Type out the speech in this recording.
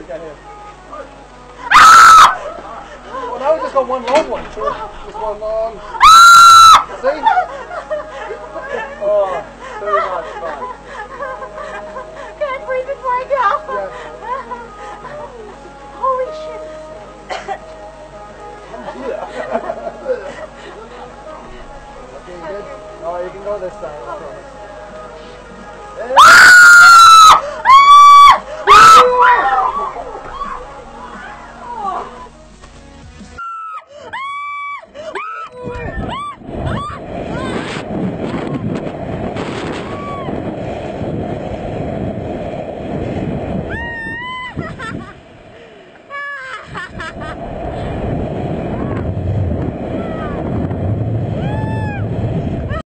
Get him. Well, now we just got one long one. So just one long. See? Oh, very much fun. Can't breathe before I go. Yeah. Holy shit. Okay, you good? Oh, you can go this side. I promise.